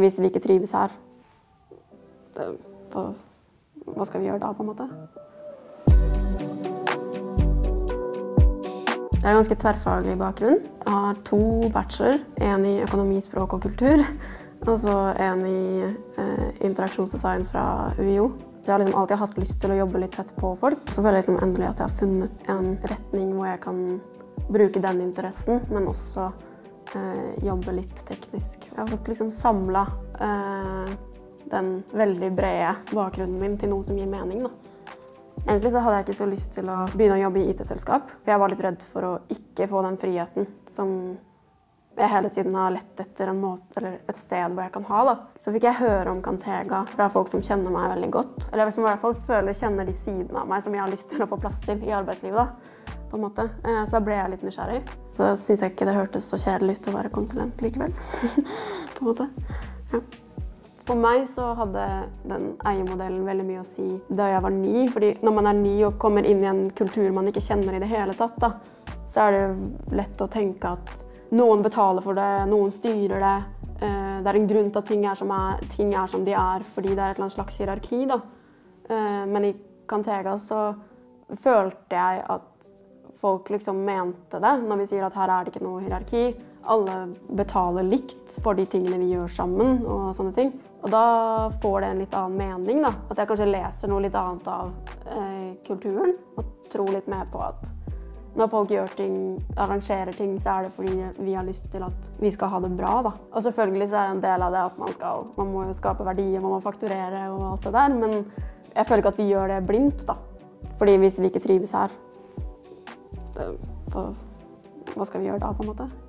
hvis vi ikke trives her, hva skal vi gjøre da, på en måte? Jeg har ganske tverrfaglig bakgrunn. Jeg har 2 bachelor, en i økonomi, språk og kultur, og så en i interaksjonsdesign fra UiO. Så jeg har liksom alltid hatt lyst til å jobbe litt tett på folk. Så føler jeg liksom endelig at jeg har funnet en retning hvor jeg kan bruke den interessen, men også jobbe litt teknisk. Jeg har fått liksom samlet den veldig brede bakgrunnen min til noe som gir mening, da. Egentlig så hadde jeg ikke så lyst til å begynne å jobbe i IT-selskap, for jeg var litt redd for å ikke få den friheten som jeg hele tiden har lett etter en måte, eller et sted hvor jeg kan ha, da. Så fikk jeg høre om Cantega fra folk som kjenner meg veldig godt, eller som i hvert fall kjenner de sidene av meg som jeg har lyst til å få plass til i arbeidslivet, da, på en måte. Så da ble jeg litt nysgjerrig. Så synes jeg ikke det hørtes så kjedelig ut å være konsulent likevel, på en måte. Ja. For meg så hadde den eiermodellen veldig mye å si da jeg var ny, fordi når man er ny og kommer inn i en kultur man ikke kjenner i det hele tatt, da, så er det lett å tenke at noen betaler for det, noen styrer det. Det er en grunn til at ting er som de er, fordi det er et eller annet slags hierarki, da. Men i Cantega så følte jeg at folk liksom mente det, når vi sier at her er det ikke noe hierarki. Alle betaler likt for de tingene vi gjør sammen og sånne ting. Og da får det en litt annen mening, da. At jeg kanskje leser noe litt annet av kulturen, og tror litt mer på at når folk gjør ting, arrangerer ting, så er det fordi vi har lyst til at vi skal ha det bra, da. Og selvfølgelig så er det en del av det at man må jo skape verdier, man må fakturere og alt det der, men jeg føler ikke at vi gjør det blindt, da. Fordi hvis vi ikke trives her, hva skal vi gjøre da, på en måte?